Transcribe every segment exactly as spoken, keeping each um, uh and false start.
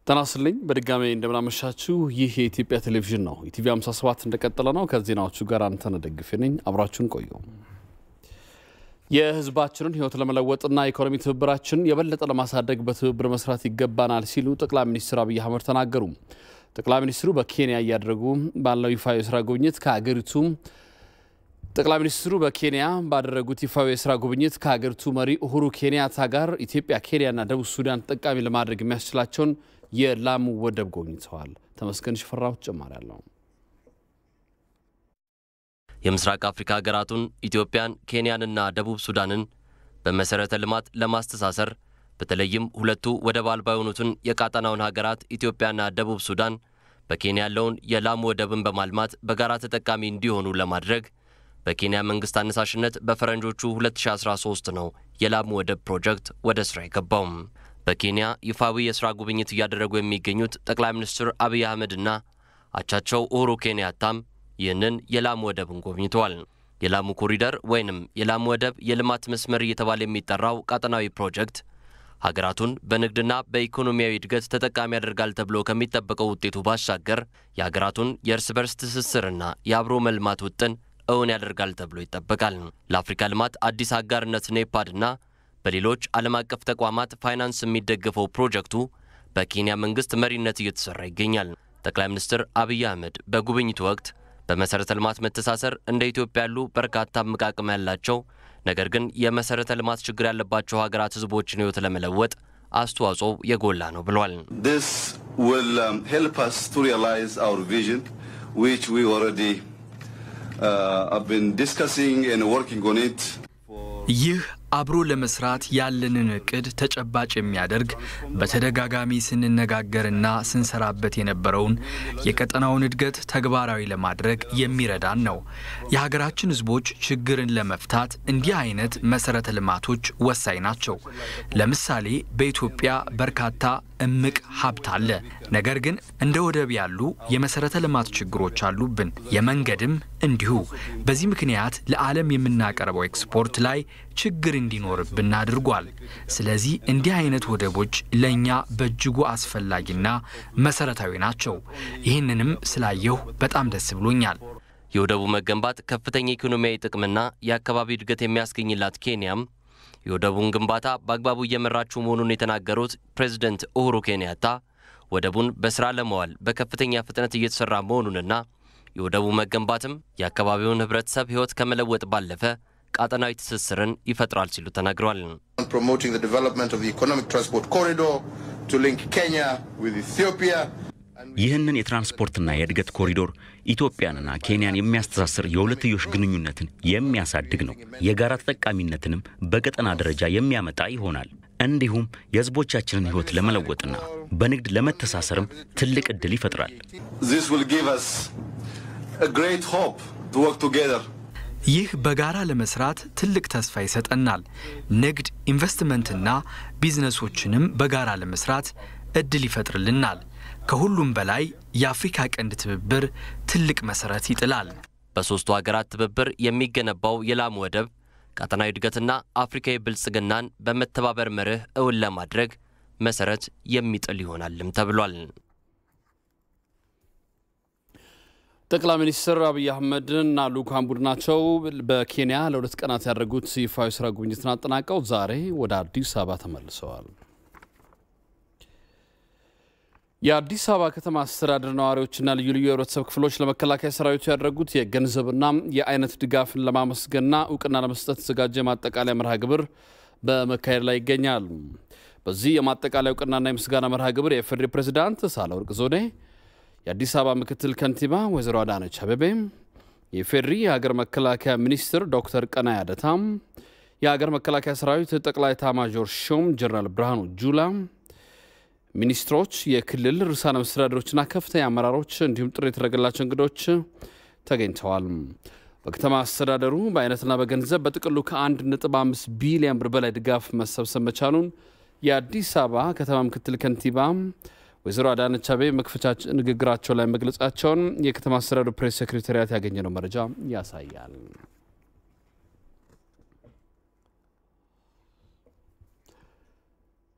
ተናስልኝ በድጋሜ እንደምናመሻችሁ ይህ የኢትዮጵያ ቴሌቪዥን ነው። ኢቲቪ ሃምሳ ሰባት እንደቀጠለ ነው። ከዜናዎቹ ጋር አንተነህ ደግፌ ነኝ። አብራችሁን ቆዩ። የህዝባችንን ህይወት ለመለወጥና ኢኮኖሚ ትብብራችንን የበለጠ ለማሳደግ በትብብር መስራት ይገባናል ሲሉ ጠቅላይ ሚኒስትር አብይ አህመድ ተናገሩ። ጠቅላይ ሚኒስትሩ በኬንያ ያደረጉ ባለው ይፋዊ የሥራ ጉብኝት ከሀገሪቱ ጠቅላይ ሚኒስትሩ በኬንያ ባደረጉት ይፋዊ የሥራ ጉብኝት ከሀገሪቱ መሪ ኡሁሩ ኬንያታ ጋር ኢትዮጵያ፣ ኬንያና ደቡብ ሱዳን ተጠቃሚ ለማድረግ የሚያስችላቸውን የላሙ ወደብ ጎብኝተዋል። ተመስገን ሽፈራው ጨማሪ አለው። የምስራቅ አፍሪካ ሀገራቱን ኢትዮጵያን፣ ኬንያንና ደቡብ ሱዳንን በመሰረተ ልማት ለማስተሳሰር በተለይም ሁለቱ ወደብ አልባ የሆኑትን የቀጣናውን ሀገራት ኢትዮጵያና ደቡብ ሱዳን በኬንያ ያለውን የላሙ ወደብን በማልማት በጋራ ተጠቃሚ እንዲሆኑ ለማድረግ በኬንያ መንግስት አነሳሽነት በፈረንጆቹ ሁለት ሺህ አስራ ሶስት ነው የላሙ ወደብ ፕሮጀክት ወደ ስራ የገባው። በኬንያ ይፋዊ የሥራ ጉብኝት ያደረጉ የሚገኙት ጠቅላይ ሚኒስትር አብይ አህመድና አቻቸው ኡሁሩ ኬንያታም ይህንን የላሙ ወደብን ጎብኝተዋል። የላሙ ኮሪደር ወይንም የላሙ ወደብ የልማት መስመር እየተባለ የሚጠራው ቀጠናዊ ፕሮጀክት ሀገራቱን በንግድና በኢኮኖሚያዊ እድገት ተጠቃሚ ያደርጋል ተብሎ ከሚጠበቀው ውጤቱ ባሻገር የሀገራቱን የእርስ በርስ ትስስርና የአብሮ መልማት ውጥን እውን ያደርጋል ተብሎ ይጠበቃል። ለአፍሪካ ልማት አዲስ አጋርነት ኔፓድና በሌሎች ዓለም አቀፍ ተቋማት ፋይናንስ የሚደገፈው ፕሮጀክቱ በኬንያ መንግስት መሪነት እየተሰራ ይገኛል። ጠቅላይ ሚኒስትር አብይ አህመድ በጉብኝቱ ወቅት በመሰረተ ልማት መተሳሰር እንደ ኢትዮጵያ ያሉ በርካታ አመቃቀም ያላቸው ነገር ግን የመሰረተ ልማት ችግር ያለባቸው ሀገራት ህዝቦችን ህይወት ለመለወጥ አስተዋጽኦ የጎላ ነው ብለዋል። This will um, help us to realize our vision which we already uh, have been discussing and working on it. ይህ አብሮ ለመስራት ያለንን እቅድ ተጨባጭ የሚያደርግ በተደጋጋሚ ስንነጋገርና ስንሰራበት የነበረውን የቀጠናውን እድገት ተግባራዊ ለማድረግ የሚረዳን ነው። የሀገራችን ህዝቦች ችግርን ለመፍታት እንዲህ አይነት መሰረተ ልማቶች ወሳኝ ናቸው። ለምሳሌ በኢትዮጵያ በርካታ እምቅ ሀብት አለ። ነገር ግን እንደ ወደብ ያሉ የመሰረተ ልማት ችግሮች አሉብን። የመንገድም እንዲሁ። በዚህ ምክንያት ለዓለም የምናቀርበው ኤክስፖርት ላይ ችግር እንዲኖርብን አድርጓል። ስለዚህ እንዲህ አይነት ወደቦች ለኛ በእጅጉ አስፈላጊና መሰረታዊ ናቸው። ይህንንም ስላየሁ በጣም ደስ ብሎኛል። የወደቡ መገንባት ከፍተኛ ኢኮኖሚያዊ ጥቅምና የአካባቢ እድገት የሚያስገኝላት ኬንያም የወደቡን ግንባታ በአግባቡ እየመራችው መሆኑን የተናገሩት ፕሬዝዳንት ኡሁሩ ኬንያታ ወደቡን በስራ ለማዋል በከፍተኛ ፍጥነት እየተሰራ መሆኑንና የወደቡ መገንባትም የአካባቢውን ህብረተሰብ ህይወት ከመለወጥ ባለፈ ቀጠናዊ ትስስርን ይፈጥራል ሲሉ ተናግረዋል። Promoting the development of the economic transport corridor to link Kenya with Ethiopia. ይህንን የትራንስፖርትና የእድገት ኮሪዶር ኢትዮጵያንና ኬንያን የሚያስተሳስር የሁለትዮሽ ግንኙነትን የሚያሳድግ ነው። የጋራ ተጠቃሚነትንም በቀጠና ደረጃ የሚያመጣ ይሆናል። እንዲሁም የህዝቦቻችንን ህይወት ለመለወጥና በንግድ ለመተሳሰርም ትልቅ እድል ይፈጥራል። This will give us a great hope to work together. ይህ በጋራ ለመስራት ትልቅ ተስፋ ይሰጠናል። ንግድ፣ ኢንቨስትመንትና ቢዝነሶችንም በጋራ ለመስራት እድል ይፈጥርልናል። ከሁሉም በላይ የአፍሪካ ቀንድ ትብብር ትልቅ መሰረት ይጥላል። በሶስቱ ሀገራት ትብብር የሚገነባው የላሙ ወደብ ቀጠናዊ እድገትና አፍሪካዊ ብልጽግናን በመተባበር መርህ እውን ለማድረግ መሰረት የሚጥል ይሆናልም ተብሏል። ጠቅላይ ሚኒስትር አብይ አህመድና ልኡካን ቡድናቸው በኬንያ ለሁለት ቀናት ያደረጉት ይፋዊ የሥራ ጉብኝትን አጠናቀው ዛሬ ወደ አዲስ አበባ ተመልሰዋል። የአዲስ አበባ ከተማ አስተዳደር ነዋሪዎችና ልዩ ልዩ የህብረተሰብ ክፍሎች ለመከላከያ ሰራዊቱ ያደረጉት የገንዘብና የአይነት ድጋፍን ለማመስገንና እውቅና ለመስጠት የተዘጋጀ የማጠቃለያ መርሃ ግብር በመካሄድ ላይ ይገኛል። በዚህ የማጠቃለያ እውቅናና የምስጋና መርሃ ግብር የፌዴራል ፕሬዝዳንት ሳህለወርቅ ዘውዴ፣ የአዲስ አበባ ምክትል ከንቲባ ወይዘሮ አዳነች አቤቤ፣ የፌዴሪ የሀገር መከላከያ ሚኒስትር ዶክተር ቀናኢ አደታ፣ የሀገር መከላከያ ሰራዊት ጠቅላይ ኤታማዦር ሹም ጀነራል ብርሃኑ ጁላ፣ ሚኒስትሮች፣ የክልል ርዕሳነ መስተዳድሮችና ከፍተኛ አመራሮች እንዲሁም ጥሪ የተደረገላቸው እንግዶች ተገኝተዋል። በከተማ አስተዳደሩ በአይነትና በገንዘብ በጥቅሉ ከአንድ ነጥብ አምስት ቢሊዮን ብር በላይ ድጋፍ መሰብሰብ መቻሉን የአዲስ አበባ ከተማ ምክትል ከንቲባ ወይዘሮ አዳነች አቤቤ መክፈቻ ንግግራቸው ላይ መግለጻቸውን የከተማ አስተዳደሩ ፕሬስ ሴክሬታሪያት ያገኘነው መረጃ ያሳያል።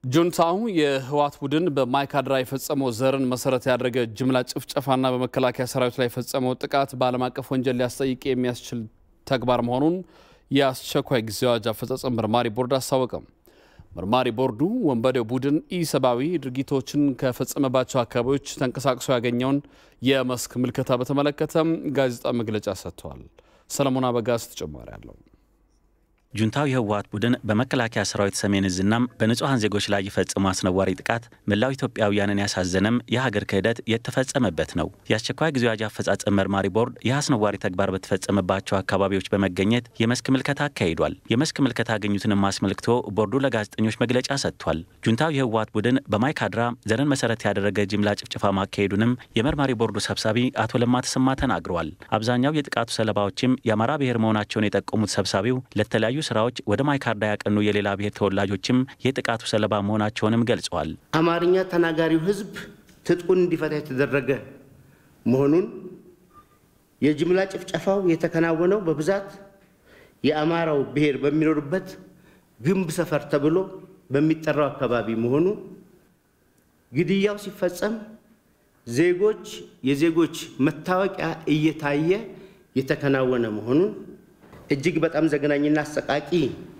ጁንታው የህዋት ቡድን በማይካድራ የፈጸመው ዘርን መሰረት ያደረገ ጅምላ ጭፍጨፋና በመከላከያ ሰራዊት ላይ የፈጸመው ጥቃት በዓለም አቀፍ ወንጀል ሊያስጠይቅ የሚያስችል ተግባር መሆኑን የአስቸኳይ ጊዜ አዋጅ አፈጻጸም መርማሪ ቦርድ አስታወቀ። መርማሪ ቦርዱ ወንበዴው ቡድን ኢሰብአዊ ድርጊቶችን ከፈጸመባቸው አካባቢዎች ተንቀሳቅሶ ያገኘውን የመስክ ምልከታ በተመለከተ ጋዜጣዊ መግለጫ ሰጥቷል። ሰለሞን አበጋዝ ተጨማሪ አለው። ጁንታው የህወሓት ቡድን በመከላከያ ሰራዊት ሰሜን እዝናም በንጹሃን ዜጎች ላይ የፈጸመው አስነዋሪ ጥቃት መላው ኢትዮጵያውያንን ያሳዘነም የሀገር ክህደት የተፈጸመበት ነው። የአስቸኳይ ጊዜ አዋጅ አፈጻጸም መርማሪ ቦርድ የአስነዋሪ ተግባር በተፈጸመባቸው አካባቢዎች በመገኘት የመስክ ምልከታ አካሂዷል። የመስክ ምልከታ ያገኙትንም አስመልክቶ ቦርዱ ለጋዜጠኞች መግለጫ ሰጥቷል። ጁንታው የህወሓት ቡድን በማይካድራ ዘርን መሰረት ያደረገ ጅምላ ጭፍጨፋ ማካሄዱንም የመርማሪ ቦርዱ ሰብሳቢ አቶ ለማ ተሰማ ተናግረዋል። አብዛኛው የጥቃቱ ሰለባዎችም የአማራ ብሔር መሆናቸውን የጠቆሙት ሰብሳቢው ለተለያዩ ስራዎች ወደ ማይካድራ ያቀኑ የሌላ ብሔር ተወላጆችም የጥቃቱ ሰለባ መሆናቸውንም ገልጸዋል። አማርኛ ተናጋሪው ህዝብ ትጥቁን እንዲፈታ የተደረገ መሆኑን የጅምላ ጭፍጨፋው የተከናወነው በብዛት የአማራው ብሔር በሚኖርበት ግንብ ሰፈር ተብሎ በሚጠራው አካባቢ መሆኑ ግድያው ሲፈጸም ዜጎች የዜጎች መታወቂያ እየታየ የተከናወነ መሆኑን እጅግ በጣም ዘገናኝና አሰቃቂ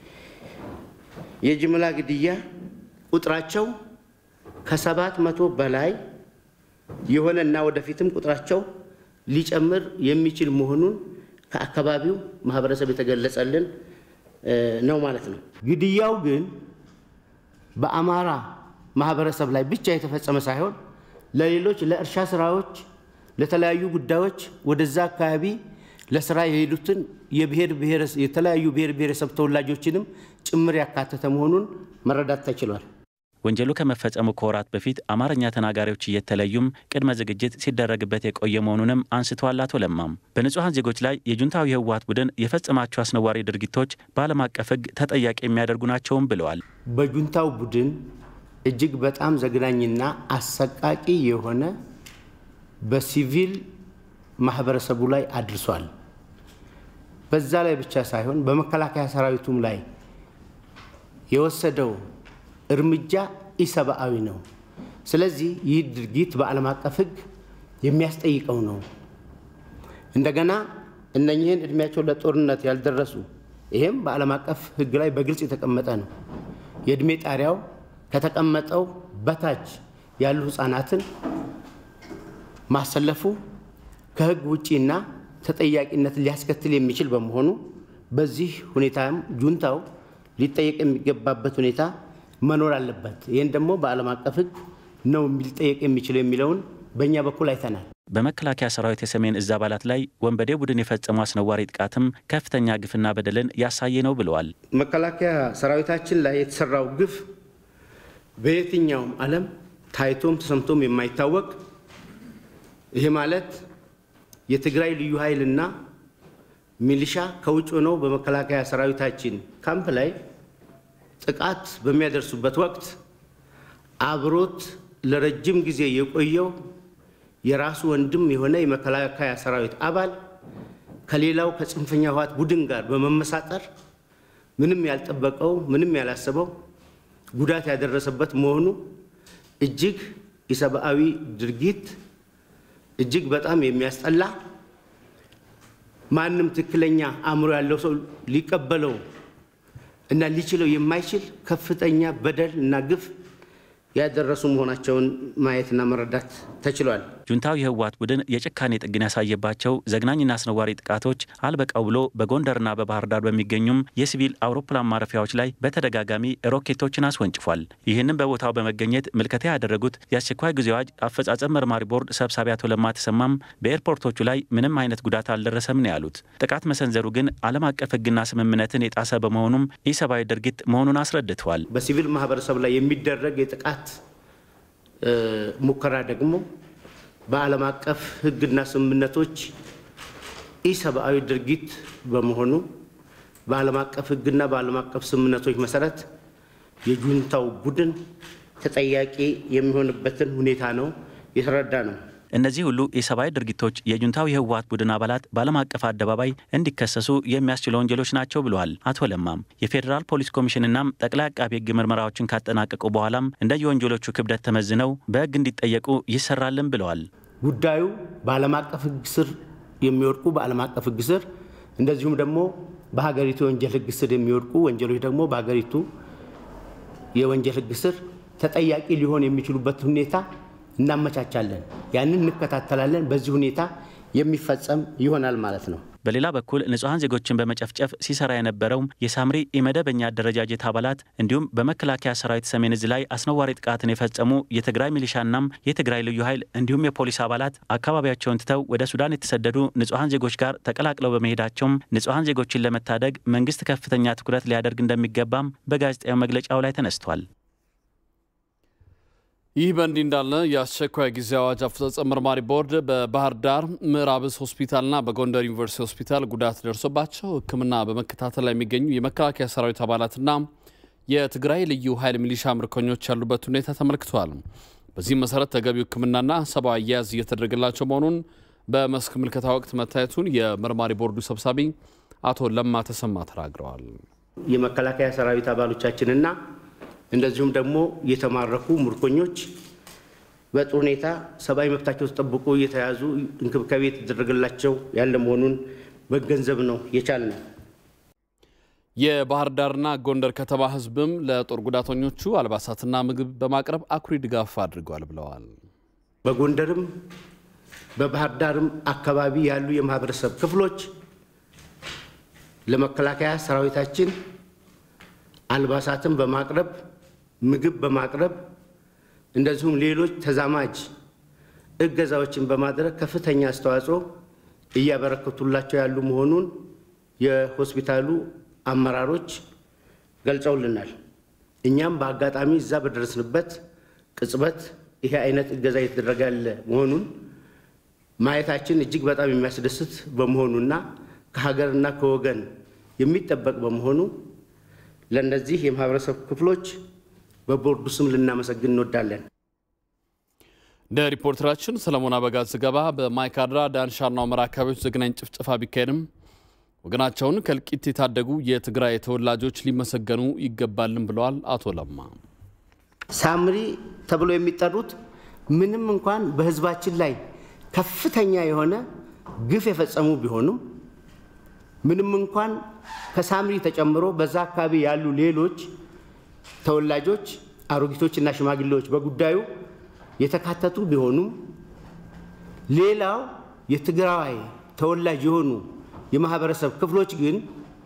የጅምላ ግድያ ቁጥራቸው ከሰባት መቶ በላይ የሆነና ወደፊትም ቁጥራቸው ሊጨምር የሚችል መሆኑን ከአካባቢው ማህበረሰብ የተገለጸልን ነው ማለት ነው። ግድያው ግን በአማራ ማህበረሰብ ላይ ብቻ የተፈጸመ ሳይሆን ለሌሎች ለእርሻ ስራዎች ለተለያዩ ጉዳዮች ወደዛ አካባቢ ለስራ የሄዱትን የብሔር ብሔረሰብ የተለያዩ ብሔር ብሔረሰብ ተወላጆችንም ጭምር ያካተተ መሆኑን መረዳት ተችሏል። ወንጀሉ ከመፈጸሙ ከወራት በፊት አማርኛ ተናጋሪዎች እየተለዩም ቅድመ ዝግጅት ሲደረግበት የቆየ መሆኑንም አንስተዋል። አቶ ለማም በንጹሃን ዜጎች ላይ የጁንታው የህወሓት ቡድን የፈጸማቸው አስነዋሪ ድርጊቶች በዓለም አቀፍ ህግ ተጠያቂ የሚያደርጉ ናቸውም ብለዋል። በጁንታው ቡድን እጅግ በጣም ዘግናኝና አሰቃቂ የሆነ በሲቪል ማህበረሰቡ ላይ አድርሷል። በዛ ላይ ብቻ ሳይሆን በመከላከያ ሰራዊቱም ላይ የወሰደው እርምጃ ኢሰብአዊ ነው። ስለዚህ ይህ ድርጊት በዓለም አቀፍ ህግ የሚያስጠይቀው ነው። እንደገና እነኚህን እድሜያቸው ለጦርነት ያልደረሱ ይሄም በዓለም አቀፍ ህግ ላይ በግልጽ የተቀመጠ ነው። የእድሜ ጣሪያው ከተቀመጠው በታች ያሉ ህፃናትን ማሰለፉ ከህግ ውጪና ተጠያቂነት ሊያስከትል የሚችል በመሆኑ በዚህ ሁኔታም ጁንታው ሊጠየቅ የሚገባበት ሁኔታ መኖር አለበት። ይሄን ደግሞ በዓለም አቀፍ ህግ ነው ሊጠየቅ የሚችል የሚለውን በእኛ በኩል አይተናል። በመከላከያ ሰራዊት የሰሜን እዝ አባላት ላይ ወንበዴ ቡድን የፈጸመው አስነዋሪ ጥቃትም ከፍተኛ ግፍና በደልን ያሳየ ነው ብለዋል። መከላከያ ሰራዊታችን ላይ የተሰራው ግፍ በየትኛውም ዓለም ታይቶም ተሰምቶም የማይታወቅ ይሄ ማለት የትግራይ ልዩ ኃይልና ሚሊሻ ከውጭ ሆነው በመከላከያ ሰራዊታችን ካምፕ ላይ ጥቃት በሚያደርሱበት ወቅት አብሮት ለረጅም ጊዜ የቆየው የራሱ ወንድም የሆነ የመከላከያ ሰራዊት አባል ከሌላው ከጽንፈኛ ህወሓት ቡድን ጋር በመመሳጠር ምንም ያልጠበቀው ምንም ያላሰበው ጉዳት ያደረሰበት መሆኑ እጅግ ኢሰብአዊ ድርጊት እጅግ በጣም የሚያስጠላ ማንም ትክክለኛ አእምሮ ያለው ሰው ሊቀበለው እና ሊችለው የማይችል ከፍተኛ በደል እና ግፍ ያደረሱ መሆናቸውን ማየትና መረዳት ተችሏል። ጁንታው የህወሓት ቡድን የጭካኔ ጥግን ያሳየባቸው ዘግናኝና አስነዋሪ ጥቃቶች አልበቃው ብሎ በጎንደርና በባህር ዳር በሚገኙም የሲቪል አውሮፕላን ማረፊያዎች ላይ በተደጋጋሚ ሮኬቶችን አስወንጭፏል። ይህንን በቦታው በመገኘት ምልከታ ያደረጉት የአስቸኳይ ጊዜ አዋጅ አፈጻጸም መርማሪ ቦርድ ሰብሳቢ አቶ ለማ ተሰማም በኤርፖርቶቹ ላይ ምንም አይነት ጉዳት አልደረሰም ነው ያሉት። ጥቃት መሰንዘሩ ግን ዓለም አቀፍ ህግና ስምምነትን የጣሰ በመሆኑም ኢሰብአዊ ድርጊት መሆኑን አስረድተዋል። በሲቪል ማህበረሰብ ላይ የሚደረግ የጥቃት ሙከራ ደግሞ በዓለም አቀፍ ህግና ስምምነቶች ኢሰብአዊ ድርጊት በመሆኑ በዓለም አቀፍ ህግና በዓለም አቀፍ ስምምነቶች መሰረት የጁንታው ቡድን ተጠያቂ የሚሆንበትን ሁኔታ ነው የተረዳ ነው። እነዚህ ሁሉ የሰብአዊ ድርጊቶች የጁንታው የህወሓት ቡድን አባላት ባለም አቀፍ አደባባይ እንዲከሰሱ የሚያስችሉ ወንጀሎች ናቸው ብለዋል አቶ ለማም። የፌዴራል ፖሊስ ኮሚሽንና ጠቅላይ አቃቤ ህግ ምርመራዎችን ካጠናቀቁ በኋላም እንደየወንጀሎቹ ክብደት ተመዝነው በህግ እንዲጠየቁ ይሰራልን ብለዋል። ጉዳዩ ባለም አቀፍ ህግ ስር የሚወርቁ ባለም አቀፍ ህግ ስር እንደዚሁም ደግሞ በሀገሪቱ ወንጀል ህግ ስር የሚወርቁ ወንጀሎች ደግሞ በሀገሪቱ የወንጀል ህግ ስር ተጠያቂ ሊሆን የሚችሉበት ሁኔታ እናመቻቻለን። ያንን እንከታተላለን። በዚህ ሁኔታ የሚፈጸም ይሆናል ማለት ነው። በሌላ በኩል ንጹሃን ዜጎችን በመጨፍጨፍ ሲሰራ የነበረው የሳምሪ ኢመደበኛ አደረጃጀት አባላት እንዲሁም በመከላከያ ሰራዊት ሰሜን ዕዝ ላይ አስነዋሪ ጥቃትን የፈጸሙ የትግራይ ሚሊሻና የትግራይ ልዩ ኃይል እንዲሁም የፖሊስ አባላት አካባቢያቸውን ትተው ወደ ሱዳን የተሰደዱ ንጹሃን ዜጎች ጋር ተቀላቅለው በመሄዳቸው ንጹሃን ዜጎችን ለመታደግ መንግስት ከፍተኛ ትኩረት ሊያደርግ እንደሚገባም በጋዜጣው መግለጫው ላይ ተነስቷል። ይህ በእንዲህ እንዳለ የአስቸኳይ ጊዜ አዋጅ አፈጻጸም መርማሪ ቦርድ በባህር ዳር ምዕራብ ዕዝ ሆስፒታልና በጎንደር ዩኒቨርሲቲ ሆስፒታል ጉዳት ደርሶባቸው ሕክምና በመከታተል ላይ የሚገኙ የመከላከያ ሰራዊት አባላትና የትግራይ ልዩ ኃይል ሚሊሻ ምርኮኞች ያሉበት ሁኔታ ተመልክቷል። በዚህ መሰረት ተገቢው ሕክምናና ሰብአዊ አያያዝ እየተደረገላቸው መሆኑን በመስክ ምልከታ ወቅት መታየቱን የመርማሪ ቦርዱ ሰብሳቢ አቶ ለማ ተሰማ ተናግረዋል። የመከላከያ ሰራዊት አባሎቻችንና እንደዚሁም ደግሞ የተማረኩ ምርኮኞች በጥሩ ሁኔታ ሰብአዊ መብታቸው ተጠብቆ እየተያዙ እንክብካቤ የተደረገላቸው ያለ መሆኑን በገንዘብ ነው የቻልነው። የባህር ዳርና ጎንደር ከተማ ህዝብም ለጦር ጉዳተኞቹ አልባሳትና ምግብ በማቅረብ አኩሪ ድጋፍ አድርገዋል ብለዋል። በጎንደርም በባህር ዳርም አካባቢ ያሉ የማህበረሰብ ክፍሎች ለመከላከያ ሰራዊታችን አልባሳትን በማቅረብ ምግብ በማቅረብ እንደዚሁም ሌሎች ተዛማጅ እገዛዎችን በማድረግ ከፍተኛ አስተዋጽኦ እያበረከቱላቸው ያሉ መሆኑን የሆስፒታሉ አመራሮች ገልጸውልናል። እኛም በአጋጣሚ እዛ በደረስንበት ቅጽበት ይሄ አይነት እገዛ እየተደረገ ያለ መሆኑን ማየታችን እጅግ በጣም የሚያስደስት በመሆኑና ከሀገርና ከወገን የሚጠበቅ በመሆኑ ለነዚህ የማህበረሰብ ክፍሎች በቦርዱ ስም ልናመሰግን እንወዳለን። እንደ ሪፖርተራችን ሰለሞን አበጋዝ ዘገባ በማይካድራ ዳንሻና ሁመራ አካባቢዎች ዘግናኝ ጭፍጨፋ ቢካሄድም ወገናቸውን ከእልቂት የታደጉ የትግራይ ተወላጆች ሊመሰገኑ ይገባልን ብለዋል አቶ ለማ። ሳምሪ ተብሎ የሚጠሩት ምንም እንኳን በህዝባችን ላይ ከፍተኛ የሆነ ግፍ የፈጸሙ ቢሆኑም ምንም እንኳን ከሳምሪ ተጨምሮ በዛ አካባቢ ያሉ ሌሎች ተወላጆች አሮጊቶችና ሽማግሌዎች በጉዳዩ የተካተቱ ቢሆኑም ሌላው የትግራይ ተወላጅ የሆኑ የማህበረሰብ ክፍሎች ግን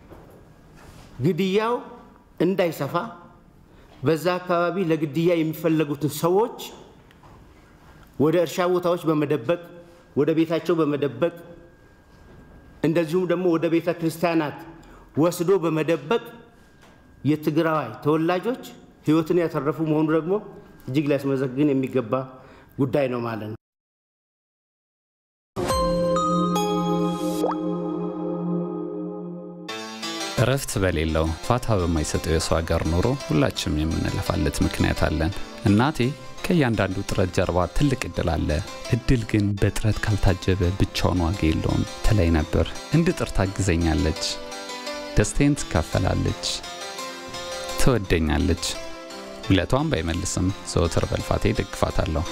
ግድያው እንዳይሰፋ በዛ አካባቢ ለግድያ የሚፈልጉትን ሰዎች ወደ እርሻ ቦታዎች በመደበቅ ወደ ቤታቸው በመደበቅ እንደዚሁም ደግሞ ወደ ቤተ ክርስቲያናት ወስዶ በመደበቅ የትግራይ ተወላጆች ህይወትን ያተረፉ መሆኑ ደግሞ እጅግ ሊያስመሰግን የሚገባ ጉዳይ ነው ማለት ነው። እረፍት በሌለው ፋታ በማይሰጠው የሰው ሀገር ኑሮ ሁላችንም የምንለፋለት ምክንያት አለን። እናቴ ከያንዳንዱ ጥረት ጀርባ ትልቅ እድል አለ፣ እድል ግን በጥረት ካልታጀበ ብቻውን ዋጋ የለውም ትለኝ ነበር። እንድጥር ታግዘኛለች፣ ደስታዬን ትካፈላለች፣ ትወደኛለች። ውለቷን ባይመልስም ዘወትር በልፋቴ ደግፋታለሁ።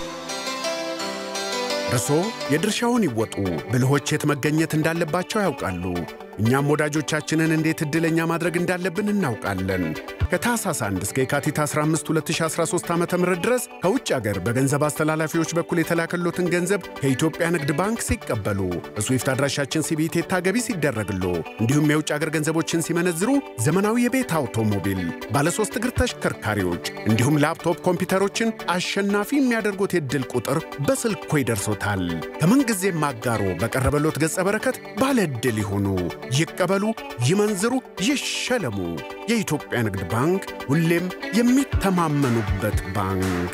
እርሶ የድርሻውን ይወጡ፣ ብልሆች የት መገኘት እንዳለባቸው ያውቃሉ። እኛም ወዳጆቻችንን እንዴት እድለኛ ማድረግ እንዳለብን እናውቃለን። ከታህሳስ አንድ እስከ የካቲት አስራ አምስት ሁለት ሺህ አስራ ሶስት ዓመተ ምህረት ድረስ ከውጭ ሀገር በገንዘብ አስተላላፊዎች በኩል የተላከሎትን ገንዘብ ከኢትዮጵያ ንግድ ባንክ ሲቀበሉ፣ በስዊፍት አድራሻችን ሲቢኢ ቴታ ገቢ ሲደረግሎ፣ እንዲሁም የውጭ ሀገር ገንዘቦችን ሲመነዝሩ ዘመናዊ የቤት አውቶሞቢል፣ ባለ ሶስት እግር ተሽከርካሪዎች እንዲሁም ላፕቶፕ ኮምፒውተሮችን አሸናፊ የሚያደርጉት የዕድል ቁጥር በስልኮ ይደርሶታል። ከምንጊዜም አጋሮ በቀረበሎት ገጸ በረከት ባለ ዕድል ይሁኑ። ይቀበሉ፣ ይመንዝሩ፣ ይሸለሙ። የኢትዮጵያ ንግድ ባንክ ሁሌም የሚተማመኑበት ባንክ።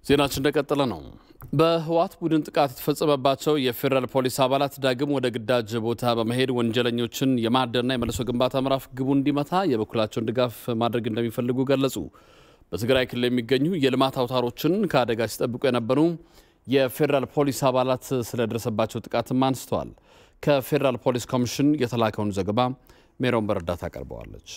ዜናችን እንደቀጠለ ነው። በህዋት ቡድን ጥቃት የተፈጸመባቸው የፌደራል ፖሊስ አባላት ዳግም ወደ ግዳጅ ቦታ በመሄድ ወንጀለኞችን የማደንና የመልሶ ግንባታ ምዕራፍ ግቡ እንዲመታ የበኩላቸውን ድጋፍ ማድረግ እንደሚፈልጉ ገለጹ። በትግራይ ክልል የሚገኙ የልማት አውታሮችን ከአደጋ ሲጠብቁ የነበሩ የፌደራል ፖሊስ አባላት ስለደረሰባቸው ጥቃትም አንስተዋል። ከፌደራል ፖሊስ ኮሚሽን የተላከውን ዘገባ ሜሮን በረዳታ አቀርበዋለች።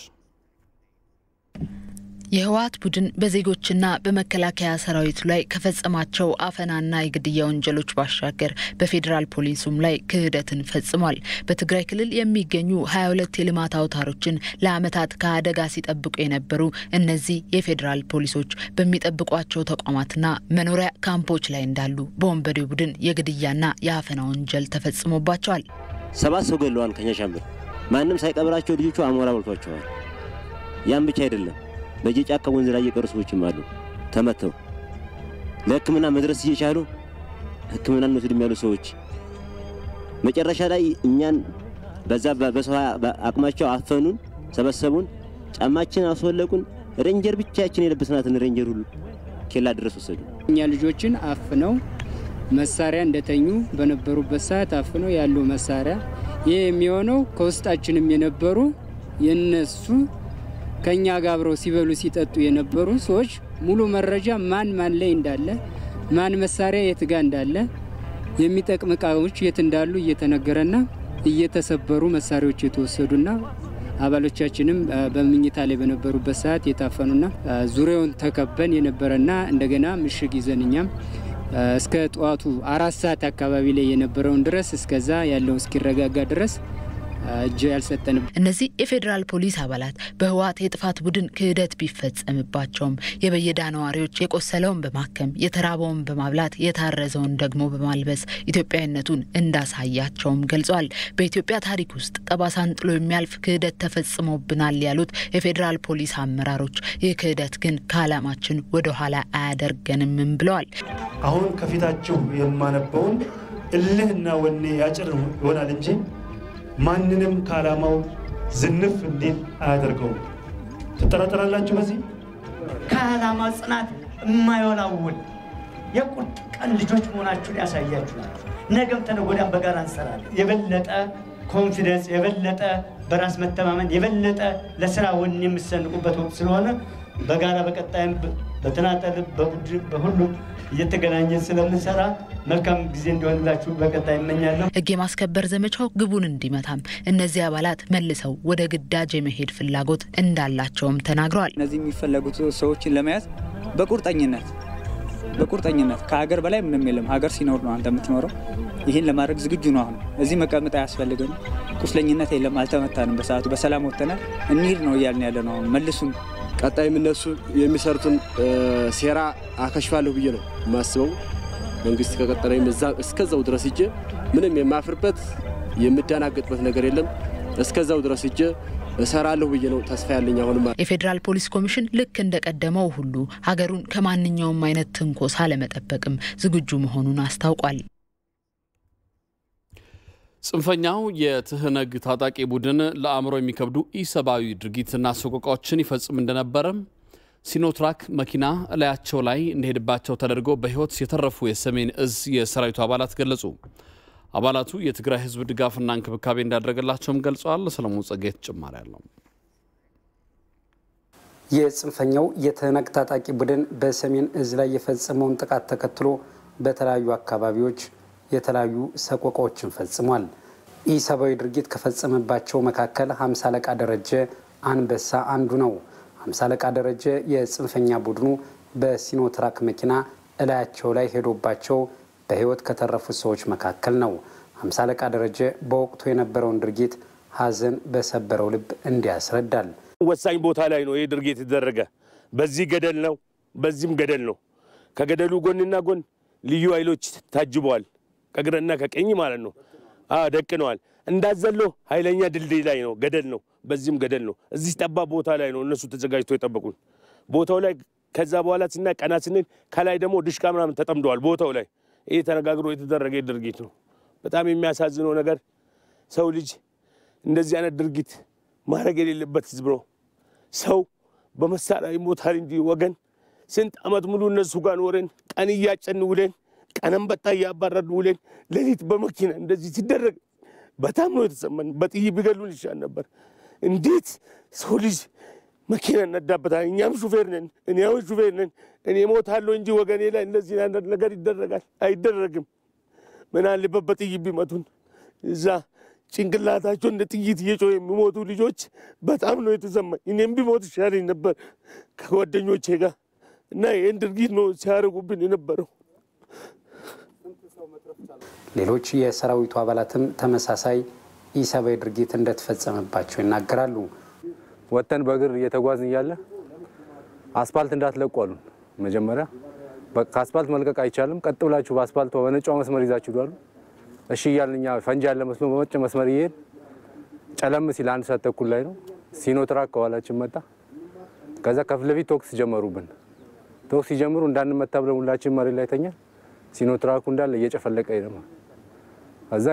የህዋት ቡድን በዜጎችና በመከላከያ ሰራዊት ላይ ከፈጸማቸው አፈናና የግድያ ወንጀሎች ባሻገር በፌደራል ፖሊሱም ላይ ክህደትን ፈጽሟል። በትግራይ ክልል የሚገኙ ሀያ ሁለት የልማት አውታሮችን ለአመታት ከአደጋ ሲጠብቁ የነበሩ እነዚህ የፌደራል ፖሊሶች በሚጠብቋቸው ተቋማትና መኖሪያ ካምፖች ላይ እንዳሉ በወንበዴው ቡድን የግድያና የአፈና ወንጀል ተፈጽሞባቸዋል። ሰባት ሰው ገለዋል። ከኛ ሻምበል ማንንም ሳይቀብራቸው ልጆቹ አሞራ በልቷቸዋል። ያን ብቻ አይደለም፣ በየጫካ ወንዝ ላይ የቀሩ ሰዎችም አሉ ተመተው ለሕክምና መድረስ እየቻሉ ሕክምና እንወስድ የሚያሉ ሰዎች መጨረሻ ላይ እኛን በዛ በሰው አቅማቸው አፈኑን፣ ሰበሰቡን፣ ጫማችን አስወለቁን። ሬንጀር ብቻችን የለበስናትን ሬንጀር ሁሉ ኬላ ድረስ ወሰዱ። እኛ ልጆችን አፍነው መሳሪያ እንደተኙ በነበሩበት ሰዓት አፍነው ያለው መሳሪያ ይሄ የሚሆነው ከውስጣችንም የነበሩ የነሱ ከኛ ጋር አብረው ሲበሉ ሲጠጡ የነበሩ ሰዎች ሙሉ መረጃ ማን ማን ላይ እንዳለ ማን መሳሪያ የት ጋር እንዳለ የሚጠቅም ዕቃዎች የት እንዳሉ እየተነገረና እየተሰበሩ መሳሪያዎች የተወሰዱና አባሎቻችንም በመኝታ ላይ በነበሩበት ሰዓት የታፈኑና ዙሪያውን ተከበን የነበረና እንደገና ምሽግ ይዘንኛም እስከ ጧቱ አራት ሰዓት አካባቢ ላይ የነበረውን ድረስ እስከዛ ያለው እስኪረጋጋ ድረስ እጅ ያልሰጠን እነዚህ የፌደራል ፖሊስ አባላት በህዋት የጥፋት ቡድን ክህደት ቢፈጸምባቸውም የበየዳ ነዋሪዎች የቆሰለውን በማከም የተራበውን በማብላት የታረዘውን ደግሞ በማልበስ ኢትዮጵያዊነቱን እንዳሳያቸውም ገልጸዋል። በኢትዮጵያ ታሪክ ውስጥ ጠባሳን ጥሎ የሚያልፍ ክህደት ተፈጽሞብናል ያሉት የፌደራል ፖሊስ አመራሮች ይህ ክህደት ግን ከዓላማችን ወደ ኋላ አያደርገንም ብለዋል። አሁን ከፊታቸው የማነበውን እልህና ወኔ ያጭር ይሆናል እንጂ ማንንም ካላማው ዝንፍ እንዴት አያደርገው። ተጠራጠራላችሁ? በዚህ ካላማው ጽናት የማይወላውል የቁርጥ ቀን ልጆች መሆናችሁን ያሳያችኋል። ነገም ተነጎዳም በጋራ እንሰራለን። የበለጠ ኮንፊደንስ፣ የበለጠ በራስ መተማመን፣ የበለጠ ለስራ ወኔ የምትሰንቁበት ወቅት ስለሆነ በጋራ በቀጣይም በተናጠል በቡድን በሁሉም እየተገናኘን ስለምንሰራ መልካም ጊዜ እንዲሆንላችሁ በቀጣይ እመኛለሁ። ህግ የማስከበር ዘመቻው ግቡን እንዲመታም እነዚህ አባላት መልሰው ወደ ግዳጅ የመሄድ ፍላጎት እንዳላቸውም ተናግረዋል። እነዚህ የሚፈለጉት ሰዎችን ለመያዝ በቁርጠኝነት በቁርጠኝነት ከሀገር በላይ ምንም የለም። ሀገር ሲኖር ነው አንተ የምትኖረው። ይህን ለማድረግ ዝግጁ ነው። አሁን እዚህ መቀመጥ አያስፈልግም። ቁስለኝነት የለም። አልተመታንም። በሰዓቱ በሰላም ወጥተናል። እንሂድ ነው እያልን ያለ ነው። መልሱን ቀጣይም እነሱ የሚሰሩትን ሴራ አከሽፋለሁ ብዬ ነው ማስበው። መንግስት ከቀጠለኝ እስከዛው ድረስ እጄ ምንም የማፍርበት የምደናገጥበት ነገር የለም። እስከዛው ድረስ እጄ እሰራለሁ ብዬ ነው ተስፋ ያለኝ። አሁንም የፌደራል ፖሊስ ኮሚሽን ልክ እንደቀደመው ሁሉ ሀገሩን ከማንኛውም አይነት ትንኮሳ ለመጠበቅም ዝግጁ መሆኑን አስታውቋል። ጽንፈኛው የትህነግ ታጣቂ ቡድን ለአእምሮ የሚከብዱ ኢሰብአዊ ድርጊትና ሰቆቃዎችን ይፈጽም እንደነበረ ሲኖትራክ መኪና ላያቸው ላይ እንደሄድባቸው ተደርጎ በህይወት የተረፉ የሰሜን እዝ የሰራዊቱ አባላት ገለጹ። አባላቱ የትግራይ ህዝብ ድጋፍና እንክብካቤ እንዳደረገላቸውም ገልጸዋል። ሰለሞን ጸጋዬ ተጨማሪ አለው። የጽንፈኛው የትህነግ ታጣቂ ቡድን በሰሜን እዝ ላይ የፈጸመውን ጥቃት ተከትሎ በተለያዩ አካባቢዎች የተለያዩ ሰቆቃዎችን ፈጽሟል። ኢሰብአዊ ድርጊት ከፈጸመባቸው መካከል ሃምሳ አለቃ ደረጀ አንበሳ አንዱ ነው። ሃምሳ አለቃ ደረጀ የጽንፈኛ ቡድኑ በሲኖትራክ መኪና እላያቸው ላይ ሄዶባቸው በህይወት ከተረፉት ሰዎች መካከል ነው። ሃምሳ አለቃ ደረጀ በወቅቱ የነበረውን ድርጊት ሀዘን በሰበረው ልብ እንዲያስረዳል። ወሳኝ ቦታ ላይ ነው ይህ ድርጊት የተደረገ። በዚህ ገደል ነው፣ በዚህም ገደል ነው። ከገደሉ ጎንና ጎን ልዩ ኃይሎች ታጅበዋል። ከግራና ከቀኝ ማለት ነው። አዎ ደቅነዋል። እንዳዘሎ ኃይለኛ ድልድይ ላይ ነው፣ ገደል ነው፣ በዚህም ገደል ነው። እዚህ ጠባብ ቦታ ላይ ነው እነሱ ተዘጋጅተው የጠበቁን። ቦታው ላይ ከዛ በኋላ ስና ቀና ስንል ከላይ ደግሞ ድሽቃ ምናምን ተጠምደዋል ቦታው ላይ። ይሄ ተነጋግሮ የተደረገ ድርጊት ነው። በጣም የሚያሳዝነው ነገር ሰው ልጅ እንደዚህ አይነት ድርጊት ማድረግ የሌለበት ህዝብ ነው። ሰው በመሳሪያ ይሞታል እንጂ ወገን ስንት አመት ሙሉ እነሱ ጋር ኖረን ቀን እያጨን ውለን ቀንም በታ ያባረርን ውለን ለሊት በመኪና እንደዚህ ሲደረግ በጣም ነው የተሰማን። በጥይት ቢገሉን ይሻል ነበር። እንዴት ሰው ልጅ መኪና ነዳበታል? እኛም ሹፌር ነን፣ እኔው ሹፌር ነን። እኔ ሞታለሁ እንጂ ወገኔ ላይ እንደዚህ ነገር ይደረጋል? አይደረግም። ምን አለበት በጥይት ቢመቱን? እዛ ጭንቅላታቸው እንደ ጥይት እየጮሁ የሚሞቱ ልጆች በጣም ነው የተሰማኝ። እኔም ቢሞት ይሻለኝ ነበር ከጓደኞቼ ጋር እና ይህን ድርጊት ነው ሲያደርጉብን የነበረው። ሌሎች የሰራዊቱ አባላትም ተመሳሳይ ኢሰብአዊ ድርጊት እንደተፈጸመባቸው ይናገራሉ። ወተን በእግር እየተጓዝን እያለ አስፋልት እንዳትለቁ አሉን። መጀመሪያ ከአስፋልት መልቀቅ አይቻልም፣ ቀጥ ብላችሁ በአስፋልቱ በነጫው መስመር ይዛችሁ ዱአሉ። እሺ እያልንኛ ፈንጂ ያለ መስሎ በመጨ መስመር ይሄድ ጨለም ሲል አንድ ሰዓት ተኩል ላይ ነው ሲኖትራክ ከኋላችን መጣ። ከዛ ከፊት ለፊት ቶክስ ጀመሩብን። ቶክስ ሲጀምሩ እንዳንመታ ብለን ሁላችን መሬት ላይ ተኛ። ሲኖትራኩ እንዳለ እየጨፈለቀ ይደማ ከዛ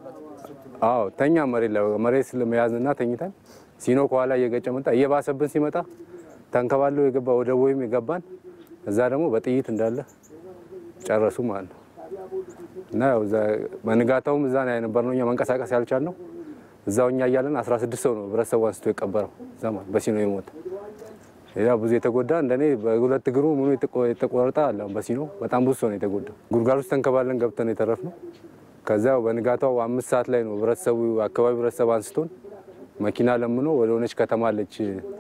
አዎ ተኛ መሬት ላይ መሬት ስለመያዝና ተኝተን ሲኖ ከኋላ እየገጨ መጣ። እየባሰብን ሲመጣ ተንከባለው የገባ ወደ ወይም የገባን እዛ ደግሞ በጥይት እንዳለ ጨረሱ ማለት ነው። እና ያው እዛ መንጋታውም እዛ ነው የነበርነው። እኛ መንቀሳቀስ ያልቻልነው እዛውኛ እያለን አስራ ስድስት ሰው ነው ህብረተሰቡ አንስቶ የቀበረው ዘማ በሲኖ የሞተ። ያ ብዙ የተጎዳ እንደኔ በሁለት እግሩ ምኑ የተቆረጠ አለ። በሲኖ በጣም ብዙ ሰው ነው የተጎዳ። ጉርጋር ውስጥ ተንከባለን ገብተን የተረፍነው። ከዛው በንጋታው አምስት ሰዓት ላይ ነው ህብረተሰቡ አካባቢ ህብረተሰብ አንስቶን መኪና ለምኖ ወደ ሆነች ከተማ አለች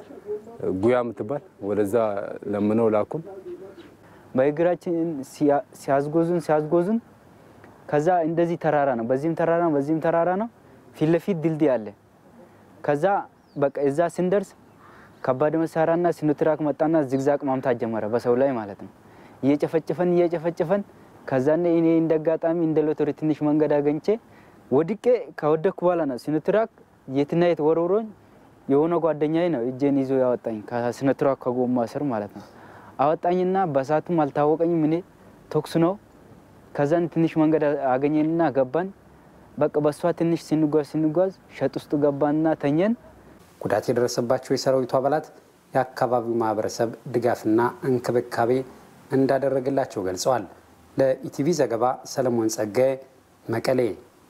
ጉያ ምትባል ወደዛ ለምነው ላኩን። በእግራችን ሲያዝጎዙን ሲያዝጎዙን ከዛ እንደዚህ ተራራ ነው፣ በዚህም ተራራ ነው፣ በዚህም ተራራ ነው። ፊት ለፊት ድልድይ አለ። ከዛ በቃ እዛ ስንደርስ ከባድ መሳሪያና ሲኖትራክ መጣና ዝግዛቅ ማምታት ጀመረ በሰው ላይ ማለት ነው። እየጨፈጨፈን እየጨፈጨፈን ከዛኔ እኔ እንደጋጣሚ እንደ ሎተሪ ትንሽ መንገድ አገኝቼ ወድቄ ከወደኩ በኋላ ነው ሲኖትራክ የትና የት ወሮሮኝ የሆነ ጓደኛዬ ነው እጄን ይዞ ያወጣኝ ከሲኖትራክ ከጎማ ስር ማለት ነው። አወጣኝና በሳቱም አልታወቀኝም። እኔ ቶክስ ነው። ከዛን ትንሽ መንገድ አገኘንና ገባን። በቃ በሷ ትንሽ ሲንጓዝ ሲንጓዝ ሸጥ ውስጥ ገባንና ተኘን። ጉዳት የደረሰባቸው የሰራዊቱ አባላት የአካባቢው ማህበረሰብ ድጋፍና እንክብካቤ እንዳደረገላቸው ገልጸዋል። ለኢቲቪ ዘገባ ሰለሞን ጸጋዬ መቀሌ።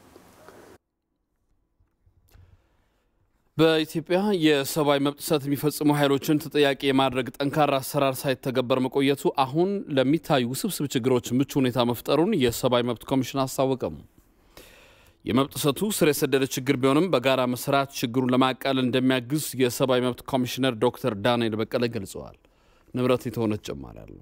በኢትዮጵያ የሰብአዊ መብት ጥሰት የሚፈጽሙ ኃይሎችን ተጠያቂ የማድረግ ጠንካራ አሰራር ሳይተገበር መቆየቱ አሁን ለሚታዩ ውስብስብ ችግሮች ምቹ ሁኔታ መፍጠሩን የሰብአዊ መብት ኮሚሽን አስታወቀም። የመብት ጥሰቱ ስር የሰደደ ችግር ቢሆንም በጋራ መስራት ችግሩን ለማቃለል እንደሚያግዝ የሰብአዊ መብት ኮሚሽነር ዶክተር ዳንኤል በቀለ ገልጸዋል። ንብረት የተሆነች ጨማሪ አለ።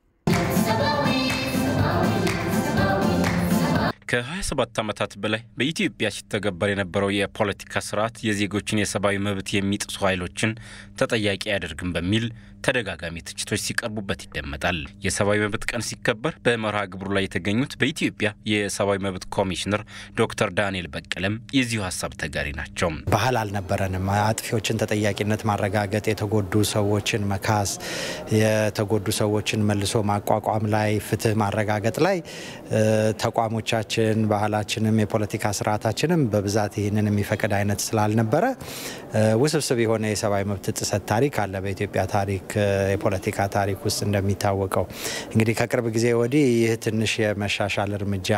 ከሀያ ሰባት ዓመታት በላይ በኢትዮጵያ ሲተገበር የነበረው የፖለቲካ ስርዓት የዜጎችን የሰብአዊ መብት የሚጥሱ ኃይሎችን ተጠያቂ አያደርግም በሚል ተደጋጋሚ ትችቶች ሲቀርቡበት ይደመጣል። የሰብአዊ መብት ቀን ሲከበር በመርሃ ግብሩ ላይ የተገኙት በኢትዮጵያ የሰብአዊ መብት ኮሚሽነር ዶክተር ዳንኤል በቀለም የዚሁ ሀሳብ ተጋሪ ናቸው። ባህል አልነበረንም። አጥፊዎችን ተጠያቂነት ማረጋገጥ፣ የተጎዱ ሰዎችን መካስ፣ የተጎዱ ሰዎችን መልሶ ማቋቋም ላይ ፍትህ ማረጋገጥ ላይ ተቋሞቻችን ባህላችንም የፖለቲካ ስርዓታችንም በብዛት ይህንን የሚፈቅድ አይነት ስላልነበረ ውስብስብ የሆነ የሰብአዊ መብት ጥሰት ታሪክ አለ በኢትዮጵያ ታሪክ የፖለቲካ ታሪክ ውስጥ እንደሚታወቀው። እንግዲህ ከቅርብ ጊዜ ወዲህ ይህ ትንሽ የመሻሻል እርምጃ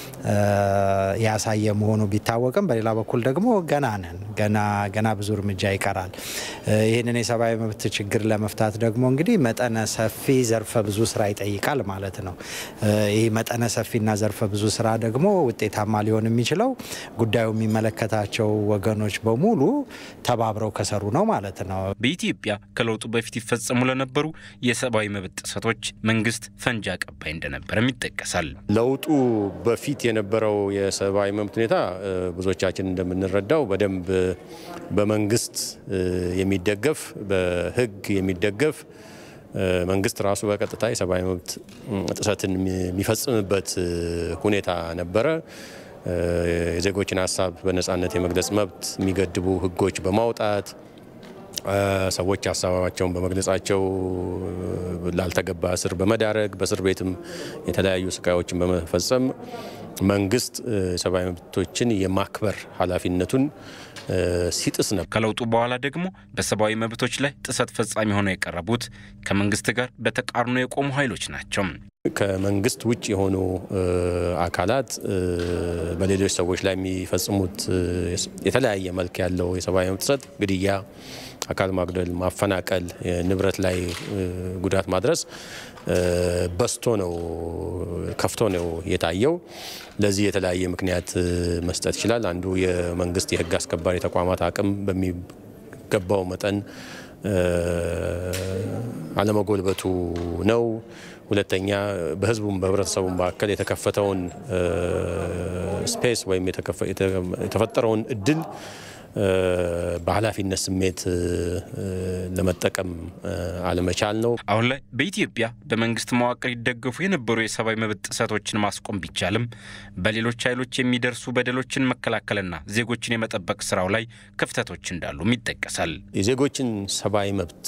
ያሳየ መሆኑ ቢታወቅም በሌላ በኩል ደግሞ ገና ነን ገና ገና ብዙ እርምጃ ይቀራል። ይህንን የሰብአዊ መብት ችግር ለመፍታት ደግሞ እንግዲህ መጠነ ሰፊ ዘርፈ ብዙ ስራ ይጠይቃል ማለት ነው። ይህ መጠነ ሰፊና ዘርፈ ብዙ ስራ ደግሞ ውጤታማ ሊሆን የሚችለው ጉዳዩ የሚመለከታቸው ወገኖች በሙሉ ተባብረው ከሰሩ ነው ማለት ነው። በኢትዮጵያ ከለውጡ በፊት ይፈጸሙ ለነበሩ የሰብአዊ መብት ጥሰቶች መንግስት ፈንጂ አቀባይ እንደነበረም ይጠቀሳል። ለውጡ በፊት የነበረው የሰብአዊ መብት ሁኔታ ብዙዎቻችን እንደምንረዳው በደንብ በመንግስት የሚደገፍ በህግ የሚደገፍ መንግስት ራሱ በቀጥታ የሰብአዊ መብት ጥሰትን የሚፈጽምበት ሁኔታ ነበረ። የዜጎችን ሀሳብ በነጻነት የመግለጽ መብት የሚገድቡ ህጎች በማውጣት ሰዎች ሀሳባቸውን በመግለጻቸው ላልተገባ እስር በመዳረግ በእስር ቤትም የተለያዩ ስቃዮችን በመፈጸም መንግስት ሰብአዊ መብቶችን የማክበር ኃላፊነቱን ሲጥስ ነው። ከለውጡ በኋላ ደግሞ በሰብአዊ መብቶች ላይ ጥሰት ፈጻሚ ሆነው የቀረቡት ከመንግስት ጋር በተቃርኖ የቆሙ ኃይሎች ናቸው። ከመንግስት ውጭ የሆኑ አካላት በሌሎች ሰዎች ላይ የሚፈጽሙት የተለያየ መልክ ያለው የሰብአዊ መብት ጥሰት፣ ግድያ፣ አካል ማጉደል፣ ማፈናቀል፣ ንብረት ላይ ጉዳት ማድረስ በስቶ ነው ከፍቶ ነው የታየው። ለዚህ የተለያየ ምክንያት መስጠት ይችላል። አንዱ የመንግስት የህግ አስከባሪ ተቋማት አቅም በሚገባው መጠን አለመጎልበቱ ነው። ሁለተኛ በህዝቡም በህብረተሰቡም መካከል የተከፈተውን ስፔስ ወይም የተፈጠረውን እድል በኃላፊነት ስሜት ለመጠቀም አለመቻል ነው። አሁን ላይ በኢትዮጵያ በመንግስት መዋቅር ይደገፉ የነበሩ የሰብአዊ መብት ጥሰቶችን ማስቆም ቢቻልም በሌሎች ኃይሎች የሚደርሱ በደሎችን መከላከልና ዜጎችን የመጠበቅ ስራው ላይ ክፍተቶች እንዳሉም ይጠቀሳል። የዜጎችን ሰብአዊ መብት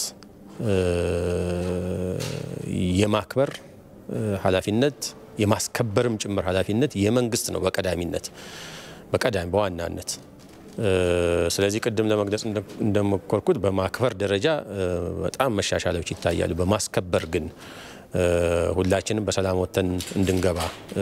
የማክበር ኃላፊነት የማስከበርም ጭምር ኃላፊነት የመንግስት ነው በቀዳሚነት በቀዳሚ በዋናነት። ስለዚህ ቅድም ለመግለጽ እንደሞከርኩት በማክበር ደረጃ በጣም መሻሻሎች ይታያሉ። በማስከበር ግን ሁላችንም በሰላም ወጥተን እንድንገባ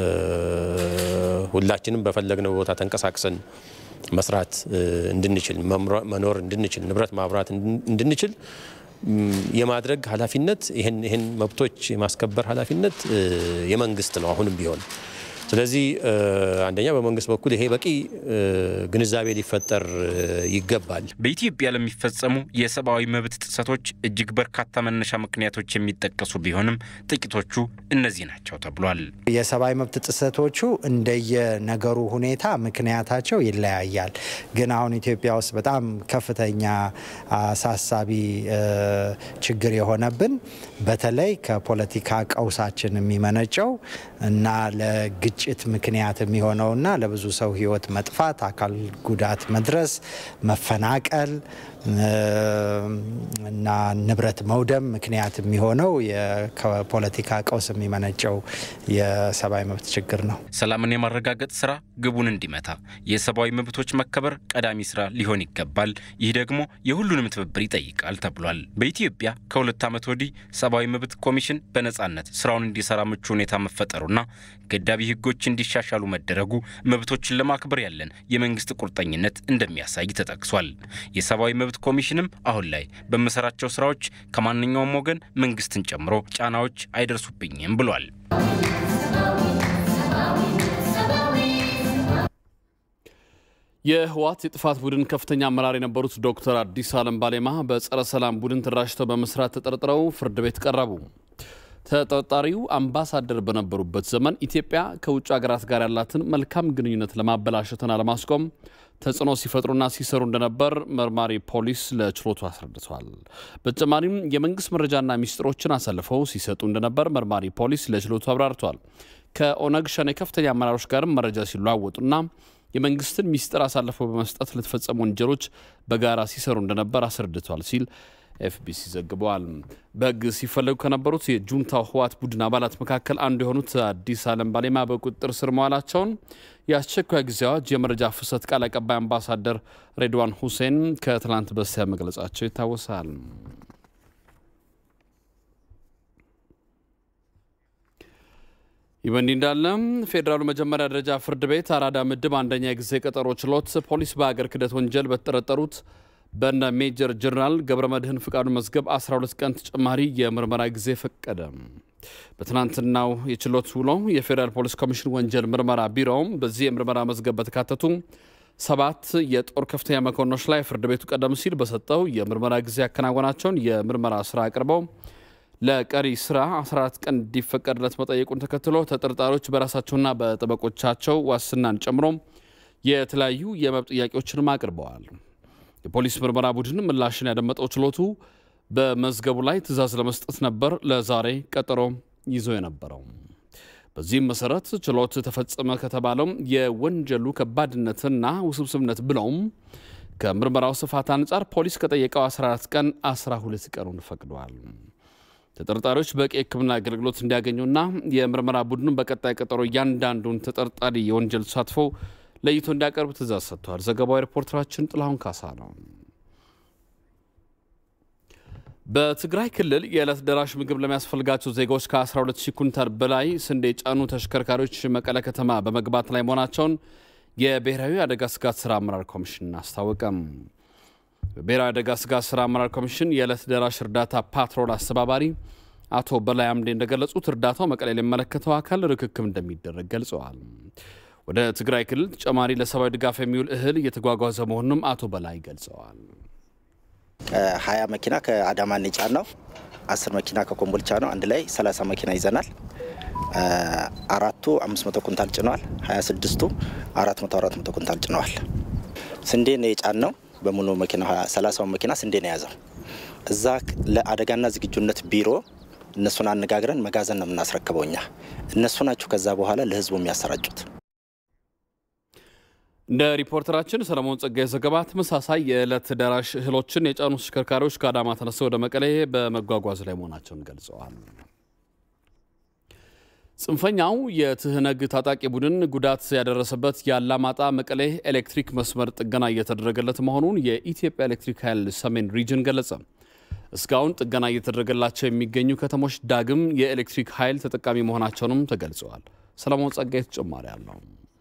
ሁላችንም በፈለግነው ቦታ ተንቀሳቅሰን መስራት እንድንችል መኖር እንድንችል ንብረት ማብራት እንድንችል የማድረግ ኃላፊነት ይሄን ይሄን መብቶች የማስከበር ኃላፊነት የመንግስት ነው አሁንም ቢሆን። ስለዚህ አንደኛ በመንግስት በኩል ይሄ በቂ ግንዛቤ ሊፈጠር ይገባል። በኢትዮጵያ ለሚፈጸሙ የሰብአዊ መብት ጥሰቶች እጅግ በርካታ መነሻ ምክንያቶች የሚጠቀሱ ቢሆንም ጥቂቶቹ እነዚህ ናቸው ተብሏል። የሰብአዊ መብት ጥሰቶቹ እንደየነገሩ ሁኔታ ምክንያታቸው ይለያያል። ግን አሁን ኢትዮጵያ ውስጥ በጣም ከፍተኛ አሳሳቢ ችግር የሆነብን በተለይ ከፖለቲካ ቀውሳችን የሚመነጨው እና ለግ ግጭት ምክንያት የሚሆነውና ለብዙ ሰው ህይወት መጥፋት፣ አካል ጉዳት መድረስ፣ መፈናቀል እና ንብረት መውደም ምክንያት የሚሆነው ከፖለቲካ ቀውስ የሚመነጨው የሰብአዊ መብት ችግር ነው። ሰላምን የማረጋገጥ ስራ ግቡን እንዲመታ የሰብአዊ መብቶች መከበር ቀዳሚ ስራ ሊሆን ይገባል። ይህ ደግሞ የሁሉንም ትብብር ይጠይቃል ተብሏል። በኢትዮጵያ ከሁለት ዓመት ወዲህ ሰብአዊ መብት ኮሚሽን በነጻነት ስራውን እንዲሰራ ምቹ ሁኔታ መፈጠሩና ገዳቢ ህጎች እንዲሻሻሉ መደረጉ መብቶችን ለማክበር ያለን የመንግስት ቁርጠኝነት እንደሚያሳይ ተጠቅሷል። የሰብአዊ መብት ኮሚሽንም አሁን ላይ በመሰራቸው ስራዎች ከማንኛውም ወገን መንግስትን ጨምሮ ጫናዎች አይደርሱብኝም ብሏል። የህወሓት የጥፋት ቡድን ከፍተኛ አመራር የነበሩት ዶክተር አዲስ ዓለም ባሌማ በጸረ ሰላም ቡድን ተደራጅተው በመስራት ተጠርጥረው ፍርድ ቤት ቀረቡ። ተጠርጣሪው አምባሳደር በነበሩበት ዘመን ኢትዮጵያ ከውጭ ሀገራት ጋር ያላትን መልካም ግንኙነት ለማበላሸትና ለማስቆም ተጽዕኖ ሲፈጥሩና ሲሰሩ እንደነበር መርማሪ ፖሊስ ለችሎቱ አስረድቷል። በተጨማሪም የመንግስት መረጃና ሚስጥሮችን አሳልፈው ሲሰጡ እንደነበር መርማሪ ፖሊስ ለችሎቱ አብራርቷል። ከኦነግ ሸኔ ከፍተኛ አመራሮች ጋር መረጃ ሲለዋወጡና የመንግስትን ሚስጥር አሳልፈው በመስጠት ለተፈጸሙ ወንጀሎች በጋራ ሲሰሩ እንደነበር አስረድቷል ሲል ኤፍቢሲ ዘግቧል። በግ ሲፈለጉ ከነበሩት የጁንታው ህወሓት ቡድን አባላት መካከል አንዱ የሆኑት አዲስ ዓለም ባሌማ በቁጥጥር ስር መዋላቸውን የአስቸኳይ ጊዜ አዋጅ የመረጃ ፍሰት ቃል አቀባይ አምባሳደር ሬድዋን ሁሴን ከትላንት በስቲያ መግለጻቸው ይታወሳል። ይበንዲ እንዳለ ፌደራሉ መጀመሪያ ደረጃ ፍርድ ቤት አራዳ ምድብ አንደኛ ጊዜ ቀጠሮ ችሎት ፖሊስ በአገር ክደት ወንጀል በተጠረጠሩት በእነ ሜጀር ጀነራል ገብረመድህን ፍቃዱ መዝገብ አስራ ሁለት ቀን ተጨማሪ የምርመራ ጊዜ ፈቀደ። በትናንትናው የችሎት ውሎ የፌደራል ፖሊስ ኮሚሽን ወንጀል ምርመራ ቢሮውም በዚህ የምርመራ መዝገብ በተካተቱ ሰባት የጦር ከፍተኛ መኮንኖች ላይ ፍርድ ቤቱ ቀደም ሲል በሰጠው የምርመራ ጊዜ ያከናወናቸውን የምርመራ ስራ አቅርበው ለቀሪ ስራ አስራ አራት ቀን እንዲፈቀድለት መጠየቁን ተከትሎ ተጠርጣሪዎች በራሳቸውና በጠበቆቻቸው ዋስትናን ጨምሮ የተለያዩ የመብት ጥያቄዎችን አቅርበዋል። የፖሊስ ምርመራ ቡድን ምላሽን ያደመጠው ችሎቱ በመዝገቡ ላይ ትዕዛዝ ለመስጠት ነበር ለዛሬ ቀጠሮ ይዞ የነበረው። በዚህም መሰረት ችሎት ተፈጸመ ከተባለው የወንጀሉ ከባድነትና ውስብስብነት ብለውም ከምርመራው ስፋት አንጻር ፖሊስ ከጠየቀው አስራ አራት ቀን አስራ ሁለት ቀኑን ፈቅዷል። ተጠርጣሪዎች በቂ ሕክምና አገልግሎት እንዲያገኙና የምርመራ ቡድኑን በቀጣይ ቀጠሮ እያንዳንዱን ተጠርጣሪ የወንጀል ተሳትፎ ለይቶ እንዲያቀርብ ትዕዛዝ ሰጥቷል። ዘገባው ሪፖርተራችን ጥላሁን ካሳ ነው። በትግራይ ክልል የዕለት ደራሽ ምግብ ለሚያስፈልጋቸው ዜጎች ከ12 ሺህ ኩንታል በላይ ስንዴ ጫኑ ተሽከርካሪዎች መቀለ ከተማ በመግባት ላይ መሆናቸውን የብሔራዊ አደጋ ስጋት ስራ አመራር ኮሚሽን አስታወቀም። በብሔራዊ አደጋ ስጋት ስራ አመራር ኮሚሽን የዕለት ደራሽ እርዳታ ፓትሮል አስተባባሪ አቶ በላይ አምዴ እንደገለጹት እርዳታው መቀለ ለሚመለከተው አካል ርክክብ እንደሚደረግ ገልጸዋል። ወደ ትግራይ ክልል ተጨማሪ ለሰብአዊ ድጋፍ የሚውል እህል እየተጓጓዘ መሆኑንም አቶ በላይ ገልጸዋል። ሀያ መኪና ከአዳማ ንጫን ነው፣ አስር መኪና ከኮምቦልቻ ነው። አንድ ላይ ሰላሳ መኪና ይዘናል። አራቱ አምስት መቶ ኩንታል ጭነዋል። ሀያ ስድስቱ አራት መቶ አራት መቶ ኩንታል ጭነዋል። ስንዴ ነው የጫን ነው በሙሉ መኪና ሰላሳው መኪና ስንዴ ነው ያዘው። እዛ ለአደጋና ዝግጁነት ቢሮ እነሱን አነጋግረን መጋዘን ነው የምናስረክበውኛ። እነሱ ናቸው ከዛ በኋላ ለህዝቡ የሚያሰራጩት። እንደ ሪፖርተራችን ሰለሞን ጸጋይ ዘገባ ተመሳሳይ የዕለት ደራሽ እህሎችን የጫኑ ተሽከርካሪዎች ከአዳማ ተነስተው ወደ መቀሌ በመጓጓዝ ላይ መሆናቸውን ገልጸዋል። ጽንፈኛው የትህነግ ታጣቂ ቡድን ጉዳት ያደረሰበት የአላማጣ መቀሌ ኤሌክትሪክ መስመር ጥገና እየተደረገለት መሆኑን የኢትዮጵያ ኤሌክትሪክ ኃይል ሰሜን ሪጅን ገለጸ። እስካሁን ጥገና እየተደረገላቸው የሚገኙ ከተሞች ዳግም የኤሌክትሪክ ኃይል ተጠቃሚ መሆናቸውንም ተገልጸዋል። ሰለሞን ጸጋይ ተጨማሪ አለው።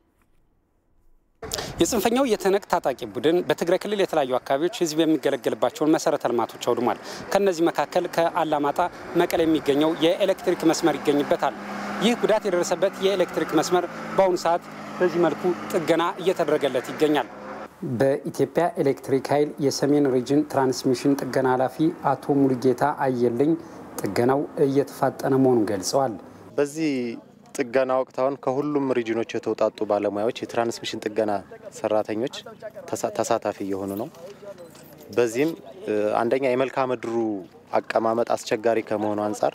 የጽንፈኛው የትህነግ ታጣቂ ቡድን በትግራይ ክልል የተለያዩ አካባቢዎች ህዝብ የሚገለገልባቸውን መሰረተ ልማቶች አውድሟል። ከነዚህ መካከል ከአላማጣ መቀሌ የሚገኘው የኤሌክትሪክ መስመር ይገኝበታል። ይህ ጉዳት የደረሰበት የኤሌክትሪክ መስመር በአሁኑ ሰዓት በዚህ መልኩ ጥገና እየተደረገለት ይገኛል። በኢትዮጵያ ኤሌክትሪክ ኃይል የሰሜን ሪጅን ትራንስሚሽን ጥገና ኃላፊ አቶ ሙሉጌታ አየልኝ ጥገናው እየተፋጠነ መሆኑን ገልጸዋል። በዚህ ጥገና ወቅት አሁን ከሁሉም ሪጅኖች የተውጣጡ ባለሙያዎች የትራንስሚሽን ጥገና ሰራተኞች ተሳታፊ እየሆኑ ነው። በዚህም አንደኛ የመልክዓ ምድሩ አቀማመጥ አስቸጋሪ ከመሆኑ አንጻር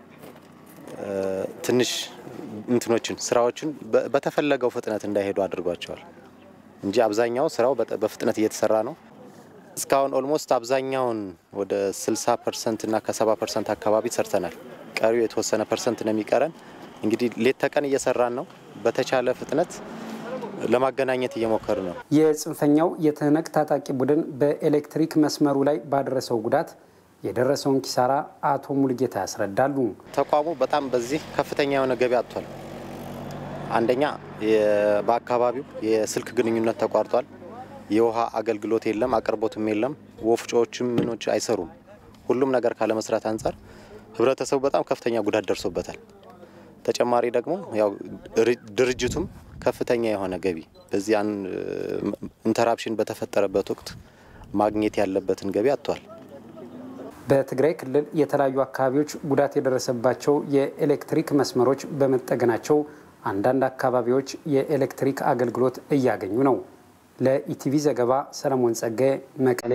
ትንሽ እንትኖችን ስራዎችን በተፈለገው ፍጥነት እንዳይሄዱ አድርጓቸዋል እንጂ አብዛኛው ስራው በፍጥነት እየተሰራ ነው። እስካሁን ኦልሞስት አብዛኛውን ወደ ስልሳ ፐርሰንት እና ከሰባ ፐርሰንት አካባቢ ሰርተናል። ቀሪው የተወሰነ ፐርሰንት ነው የሚቀረን። እንግዲህ ሌት ተቀን እየሰራን ነው። በተቻለ ፍጥነት ለማገናኘት እየሞከሩ ነው። የጽንፈኛው የትህነግ ታጣቂ ቡድን በኤሌክትሪክ መስመሩ ላይ ባደረሰው ጉዳት የደረሰውን ኪሳራ አቶ ሙሉጌታ ያስረዳሉ። ተቋሙ በጣም በዚህ ከፍተኛ የሆነ ገቢ አጥቷል። አንደኛ በአካባቢው የስልክ ግንኙነት ተቋርጧል። የውሃ አገልግሎት የለም፣ አቅርቦትም የለም። ወፍጮዎችም ምኖች አይሰሩም። ሁሉም ነገር ካለ መስራት አንጻር ህብረተሰቡ በጣም ከፍተኛ ጉዳት ደርሶበታል። ተጨማሪ ደግሞ ያው ድርጅቱም ከፍተኛ የሆነ ገቢ በዚህ ኢንተራፕሽን በተፈጠረበት ወቅት ማግኘት ያለበትን ገቢ አጥቷል። በትግራይ ክልል የተለያዩ አካባቢዎች ጉዳት የደረሰባቸው የኤሌክትሪክ መስመሮች በመጠገናቸው አንዳንድ አካባቢዎች የኤሌክትሪክ አገልግሎት እያገኙ ነው። ለኢቲቪ ዘገባ ሰለሞን ጸጋይ መቀሌ።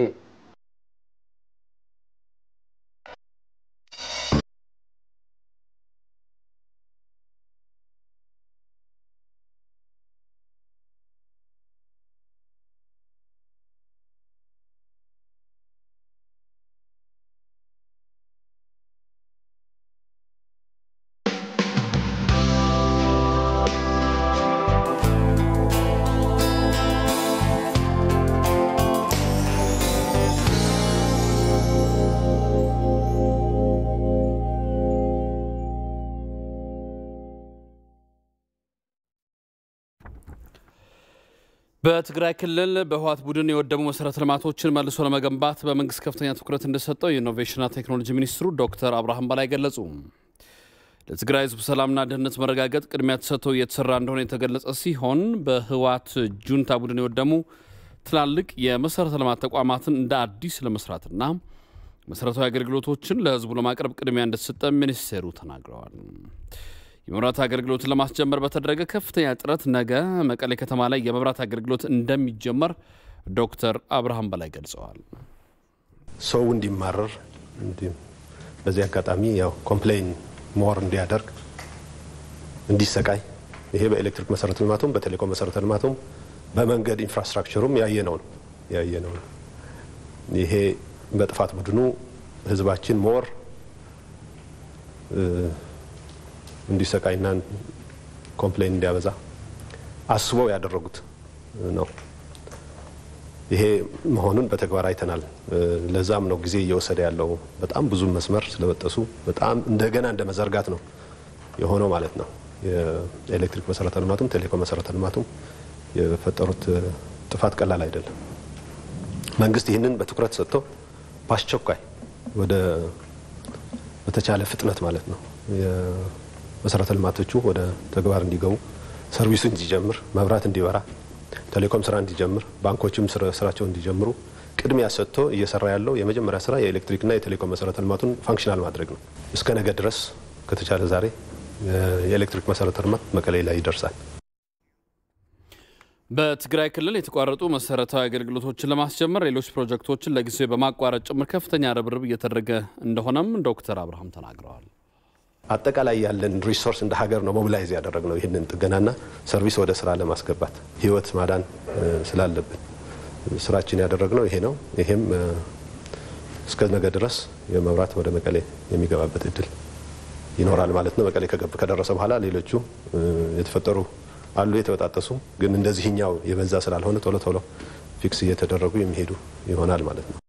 በትግራይ ክልል በህወሓት ቡድን የወደሙ መሰረተ ልማቶችን መልሶ ለመገንባት በመንግስት ከፍተኛ ትኩረት እንደሰጠው የኢኖቬሽንና ቴክኖሎጂ ሚኒስትሩ ዶክተር አብርሃም በላይ ገለጹ። ለትግራይ ህዝብ ሰላምና ደህንነት መረጋገጥ ቅድሚያ ተሰጥቶ እየተሰራ እንደሆነ የተገለጸ ሲሆን በህወሓት ጁንታ ቡድን የወደሙ ትላልቅ የመሰረተ ልማት ተቋማትን እንደ አዲስ ለመስራትና መሰረታዊ አገልግሎቶችን ለህዝቡ ለማቅረብ ቅድሚያ እንደተሰጠ ሚኒስቴሩ ተናግረዋል። የመብራት አገልግሎትን ለማስጀመር በተደረገ ከፍተኛ ጥረት ነገ መቀሌ ከተማ ላይ የመብራት አገልግሎት እንደሚጀመር ዶክተር አብርሃም በላይ ገልጸዋል። ሰው እንዲማረር በዚህ አጋጣሚ ያው ኮምፕሌን ሞር እንዲያደርግ እንዲሰቃይ ይሄ በኤሌክትሪክ መሰረተ ልማቱም በቴሌኮም መሰረተ ልማቱም በመንገድ ኢንፍራስትራክቸሩም ያየነው ነው ያየነው ነው። ይሄ በጥፋት ቡድኑ ህዝባችን ሞር እንዲሰቃይና ኮምፕሌን እንዲያበዛ አስበው ያደረጉት ነው። ይሄ መሆኑን በተግባር አይተናል። ለዛም ነው ጊዜ እየወሰደ ያለው። በጣም ብዙ መስመር ስለበጠሱ በጣም እንደገና እንደመዘርጋት ነው የሆነው ማለት ነው። የኤሌክትሪክ መሰረተ ልማቱም ቴሌኮም መሰረተ ልማቱም የፈጠሩት ጥፋት ቀላል አይደለም። መንግስት ይህንን በትኩረት ሰጥቶ በአስቸኳይ ወደ በተቻለ ፍጥነት ማለት ነው የመሰረተ ልማቶቹ ወደ ተግባር እንዲገቡ፣ ሰርቪሱ እንዲጀምር፣ መብራት እንዲበራ፣ ቴሌኮም ስራ እንዲጀምር፣ ባንኮችም ስራቸው እንዲጀምሩ ቅድሚያ ሰጥቶ እየሰራ ያለው የመጀመሪያ ስራ የኤሌክትሪክና የቴሌኮም መሰረተ ልማቱን ፋንክሽናል ማድረግ ነው። እስከ ነገ ድረስ ከተቻለ ዛሬ የኤሌክትሪክ መሰረተ ልማት መቀሌ ላይ ይደርሳል። በትግራይ ክልል የተቋረጡ መሰረታዊ አገልግሎቶችን ለማስጀመር ሌሎች ፕሮጀክቶችን ለጊዜው በማቋረጥ ጭምር ከፍተኛ ርብርብ እየተደረገ እንደሆነም ዶክተር አብርሃም ተናግረዋል። አጠቃላይ ያለን ሪሶርስ እንደ ሀገር ነው ሞቢላይዝ ያደረግነው ይህንን ጥገናና ሰርቪስ ወደ ስራ ለማስገባት ህይወት ማዳን ስላለብን ስራችን ያደረግነው ይሄ ነው። ይሄም እስከ ነገ ድረስ የመብራት ወደ መቀሌ የሚገባበት እድል ይኖራል ማለት ነው። መቀሌ ከደረሰ በኋላ ሌሎቹ የተፈጠሩ አሉ የተወጣጠሱ ግን እንደዚህኛው የበዛ ስላልሆነ ቶሎ ቶሎ ፊክስ እየተደረጉ የሚሄዱ ይሆናል ማለት ነው።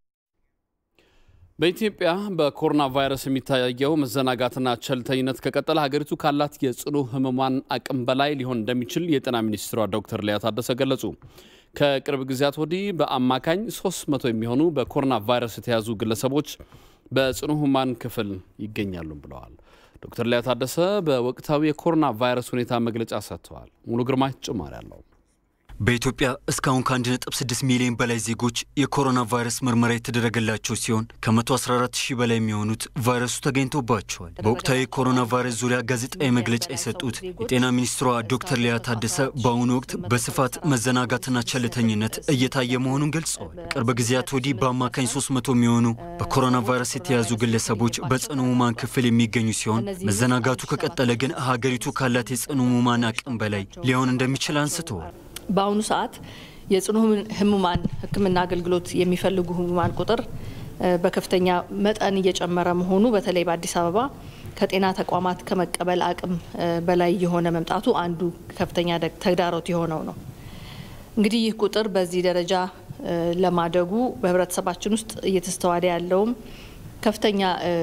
በኢትዮጵያ በኮሮና ቫይረስ የሚታየው መዘናጋትና ቸልተኝነት ከቀጠለ ሀገሪቱ ካላት የጽኑ ህሙማን አቅም በላይ ሊሆን እንደሚችል የጤና ሚኒስትሯ ዶክተር ሊያ ታደሰ ገለጹ። ከቅርብ ጊዜያት ወዲህ በአማካኝ ሶስት መቶ የሚሆኑ በኮሮና ቫይረስ የተያዙ ግለሰቦች በጽኑ ህሙማን ክፍል ይገኛሉ ብለዋል። ዶክተር ሊያ ታደሰ በወቅታዊ የኮሮና ቫይረስ ሁኔታ መግለጫ ሰጥተዋል። ሙሉ ግርማ ጭማሪ አለው። በኢትዮጵያ እስካሁን ከአንድ ነጥብ ስድስት ሚሊዮን በላይ ዜጎች የኮሮና ቫይረስ ምርመራ የተደረገላቸው ሲሆን ከመቶ አስራ አራት ሺህ በላይ የሚሆኑት ቫይረሱ ተገኝቶባቸዋል። በወቅታዊ የኮሮና ቫይረስ ዙሪያ ጋዜጣዊ መግለጫ የሰጡት የጤና ሚኒስትሯ ዶክተር ሊያ ታደሰ በአሁኑ ወቅት በስፋት መዘናጋትና ቸልተኝነት እየታየ መሆኑን ገልጸዋል። ቅርብ ጊዜያት ወዲህ በአማካኝ ሶስት መቶ የሚሆኑ በኮሮና ቫይረስ የተያዙ ግለሰቦች በጽኑ ህሙማን ክፍል የሚገኙ ሲሆን መዘናጋቱ ከቀጠለ ግን ሀገሪቱ ካላት የጽኑ ህሙማን አቅም በላይ ሊሆን እንደሚችል አንስተዋል። በአሁኑ ሰዓት የጽኑ ህሙማን ህክምና አገልግሎት የሚፈልጉ ህሙማን ቁጥር በከፍተኛ መጠን እየጨመረ መሆኑ በተለይ በአዲስ አበባ ከጤና ተቋማት ከመቀበል አቅም በላይ የሆነ መምጣቱ አንዱ ከፍተኛ ተግዳሮት የሆነው ነው። እንግዲህ ይህ ቁጥር በዚህ ደረጃ ለማደጉ በህብረተሰባችን ውስጥ እየተስተዋለ ያለውም ከፍተኛ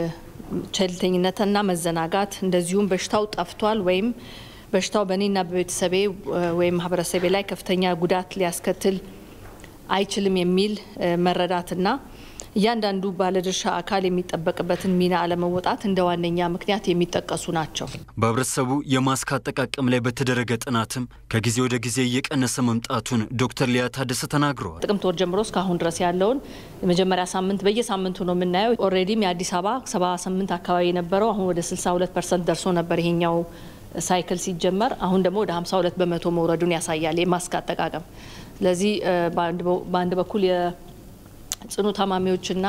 ቸልተኝነትና መዘናጋት እንደዚሁም በሽታው ጠፍቷል ወይም በሽታው በእኔና በቤተሰቤ ወይም ማህበረሰቤ ላይ ከፍተኛ ጉዳት ሊያስከትል አይችልም የሚል መረዳትና እያንዳንዱ ባለድርሻ አካል የሚጠበቅበትን ሚና አለመወጣት እንደ ዋነኛ ምክንያት የሚጠቀሱ ናቸው። በህብረተሰቡ የማስክ አጠቃቀም ላይ በተደረገ ጥናትም ከጊዜ ወደ ጊዜ እየቀነሰ መምጣቱን ዶክተር ሊያ ታደሰ ተናግረዋል። ጥቅምት ወር ጀምሮ እስካሁን ድረስ ያለውን የመጀመሪያ ሳምንት በየሳምንቱ ነው የምናየው። ኦልሬዲም የአዲስ አበባ ሰባ ስምንት አካባቢ የነበረው አሁን ወደ ስልሳ ሁለት ፐርሰንት ደርሶ ነበር ይሄኛው ሳይክል ሲጀመር። አሁን ደግሞ ወደ ሀምሳ ሁለት በመቶ መውረዱን ያሳያል የማስክ አጠቃቀም። ስለዚህ በአንድ በኩል የጽኑ ታማሚዎችና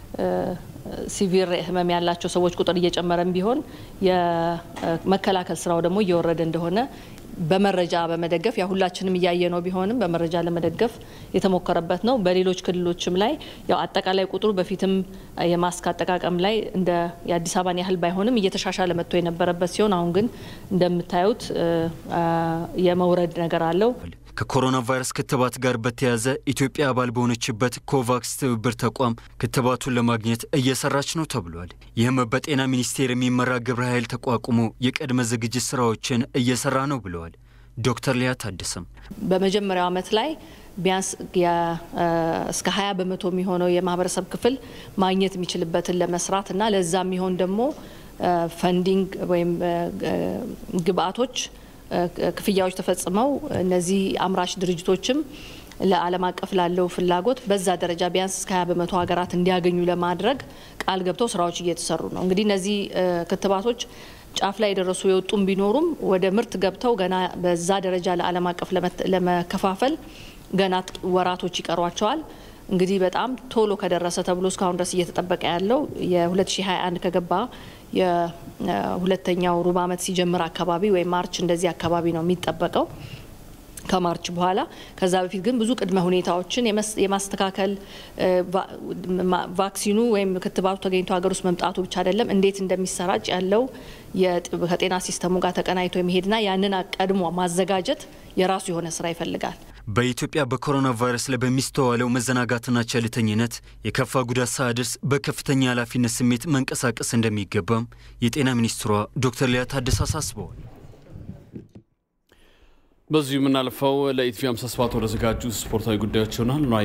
ሲቪር ህመም ያላቸው ሰዎች ቁጥር እየጨመረም ቢሆን የመከላከል ስራው ደግሞ እየወረደ እንደሆነ በመረጃ በመደገፍ ያ ሁላችንም እያየ ነው ቢሆንም በመረጃ ለመደገፍ የተሞከረበት ነው። በሌሎች ክልሎችም ላይ ያው አጠቃላይ ቁጥሩ በፊትም የማስክ አጠቃቀም ላይ እንደ የአዲስ አበባን ያህል ባይሆንም እየተሻሻለ መጥቶ የነበረበት ሲሆን አሁን ግን እንደምታዩት የመውረድ ነገር አለው። ከኮሮና ቫይረስ ክትባት ጋር በተያያዘ ኢትዮጵያ አባል በሆነችበት ኮቫክስ ትብብር ተቋም ክትባቱን ለማግኘት እየሰራች ነው ተብሏል። ይህም በጤና ሚኒስቴር የሚመራ ግብረ ኃይል ተቋቁሞ የቅድመ ዝግጅት ስራዎችን እየሰራ ነው ብለዋል ዶክተር ሊያ ታደሰም። በመጀመሪያው ዓመት ላይ ቢያንስ እስከ ሀያ በመቶ የሚሆነው የማህበረሰብ ክፍል ማግኘት የሚችልበትን ለመስራት እና ለዛ የሚሆን ደግሞ ፈንዲንግ ወይም ግብአቶች ክፍያዎች ተፈጽመው እነዚህ አምራች ድርጅቶችም ለዓለም አቀፍ ላለው ፍላጎት በዛ ደረጃ ቢያንስ እስከ ሀያ በመቶ ሀገራት እንዲያገኙ ለማድረግ ቃል ገብተው ስራዎች እየተሰሩ ነው። እንግዲህ እነዚህ ክትባቶች ጫፍ ላይ የደረሱ የወጡም ቢኖሩም ወደ ምርት ገብተው ገና በዛ ደረጃ ለዓለም አቀፍ ለመከፋፈል ገና ወራቶች ይቀሯቸዋል። እንግዲህ በጣም ቶሎ ከደረሰ ተብሎ እስካሁን ድረስ እየተጠበቀ ያለው የ2021 ከገባ የሁለተኛው ሩብ ዓመት ሲጀምር አካባቢ ወይ ማርች እንደዚህ አካባቢ ነው የሚጠበቀው። ከማርች በኋላ ከዛ በፊት ግን ብዙ ቅድመ ሁኔታዎችን የማስተካከል ቫክሲኑ ወይም ክትባቱ ተገኝቶ ሀገር ውስጥ መምጣቱ ብቻ አይደለም እንዴት እንደሚሰራጭ ያለው የጤና ሲስተሙ ጋር ተቀናይቶ የሚሄድና ያንን ቀድሞ ማዘጋጀት የራሱ የሆነ ስራ ይፈልጋል። በኢትዮጵያ በኮሮና ቫይረስ ላይ በሚስተዋለው መዘናጋትና ቸልተኝነት የከፋ ጉዳት ሳያደርስ በከፍተኛ ኃላፊነት ስሜት መንቀሳቀስ እንደሚገባም የጤና ሚኒስትሯ ዶክተር ሊያ ታደሰ አሳስበዋል። በዚሁ የምናልፈው ለኢቲቪ ሃምሳ ሰባት ወደ ዘጋጁ ስፖርታዊ ጉዳዮች ይሆናል።